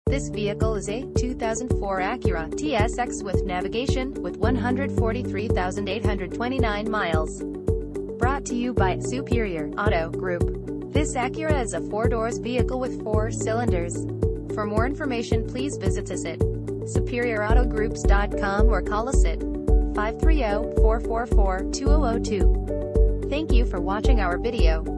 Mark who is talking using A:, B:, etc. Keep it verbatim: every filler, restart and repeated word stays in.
A: This vehicle is a two thousand four Acura T S X with navigation, with one hundred forty-three thousand eight hundred twenty-nine miles. Brought to you by Superior Auto Group. This Acura is a four-doors vehicle with four cylinders. For more information, please visit us at superior auto groups dot com or call us at five three zero, four four four, two zero zero two. Thank you for watching our video.